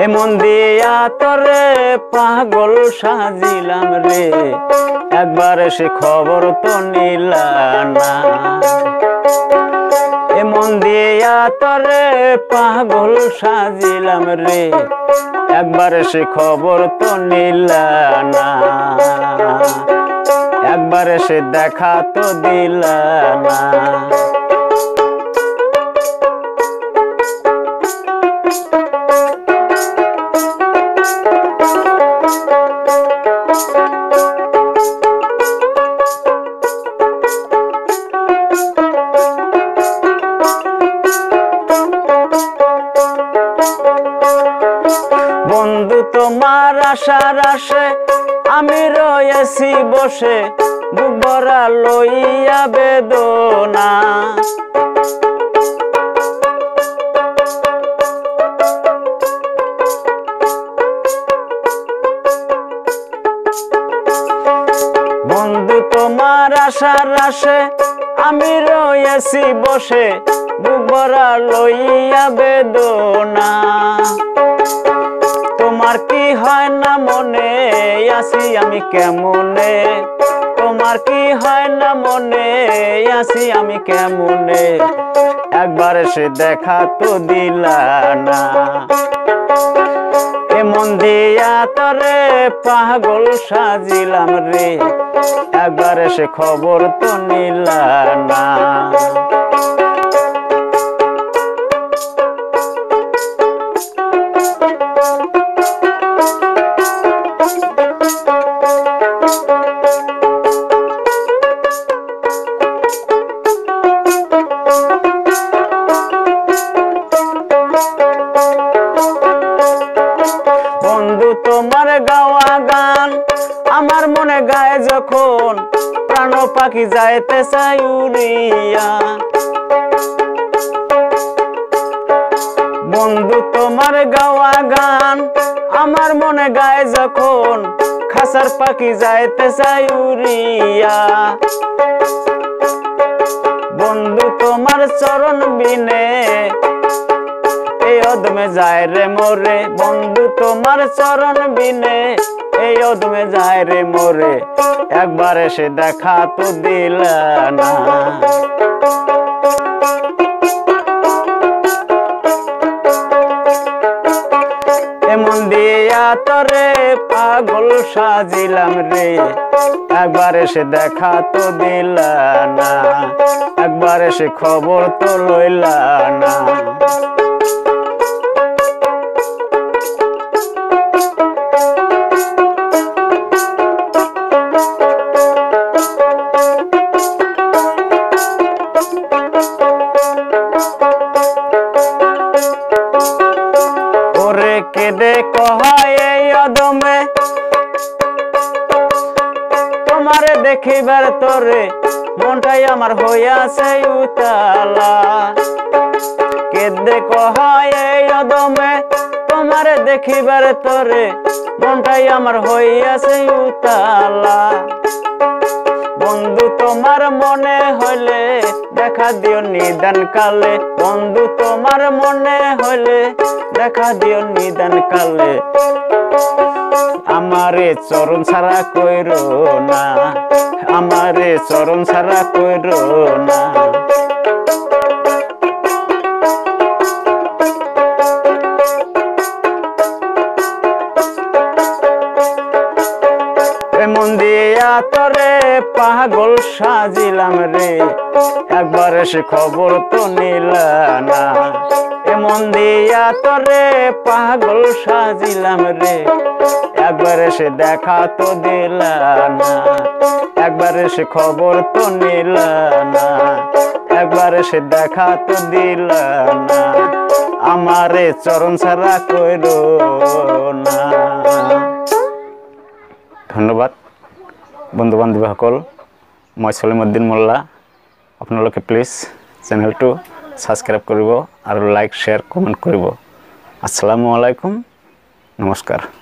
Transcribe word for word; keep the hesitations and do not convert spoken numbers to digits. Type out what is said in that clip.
এমন দিয়া তোরে পাগল সাজিলাম রে, একবার সে খবর তো নিলা না। এমন দিয়া তোরে পাগল সাজিলাম রে, একবার সে খবর তো নিলা না। একবার সে দেখা তো দিলা না। বন্ধু তোমার আশার আশে আমি রয়েছি বসে, বুক ভরা লইয়া বেদনা। বন্ধু তোমার আশার আশে আমি রয়েছি বসে, বুক ভরা লইয়া বেদনা। তোমার কি হয় না মনে আসি আমি কেমনে, তোমার কি হয় না মনে আসি আমি কেমনে, একবার সে দেখা তো দিলা না। এমন দিয়া তোরে পাগল সাজিলাম রে, একবার সে খবর তো নিলা না। বন্ধু তোমার গাওয়া গান আমার মনে গায়ে যখন, প্রাণ পাখি যাইতে চাই উড়িয়া। বন্ধু তোমার গাওয়া গান আমার মনে গায়ে যখন, খাসার পাখি যাইতে চাই উড়িয়া। বন্ধু তোমার চরণ বিনে এই অদমে যায় রে মোরে, বন্ধু তোমার চরণ বিনে এই অদমে যায় রে মোরে, একবার এসে দেখা তো দিলা না। এমন দিয়া তোরে পাগল সাজিলাম রে, একবার এসে দেখা তো দিলা না। একবার এসে খবর তো লইলা না। ওরে কেঁদে কহায় এই অদমে তোমারে দেখিবার তোরে, মনটাই আমার হইয়াছে উতালা। কেঁদে কহায় এই অদমে তোমারে দেখিবার তোরে, মনটাই আমার হইয়াছে উতালা। বন্ধু তোমার মনে হইলে দেখা দিও নিদান কালে, বন্ধু তোমার মনে হইলে দেখা দিও নিদান কালে। আমারে চরণ ছাড়া কইরো না, আমারে চরণ ছাড়া কইরো না। এমন দিয়া তোরে পাগল সাজিলাম রে, একবার সে খবর তো নিলা না। এমন দিয়া তোরে পাগল সাজিলাম রে, একবার সে দেখা তো দিলা না। একবার সে খবর তো নিলা না, একবার সে দেখা তো দিলা না। আমারে চরণ ছাড়া কইরো না। ধন্যবাদ বন্ধু বান্ধৱীসকল, মই সলিমুদ্দিন মোল্লা। আপোনালোকে প্লিজ চেনেলটো সাবস্ক্রাইব কৰিব আৰু লাইক শ্বেয়াৰ কমেণ্ট কৰিব। আসসালামু আলাইকুম, নমস্কাৰ।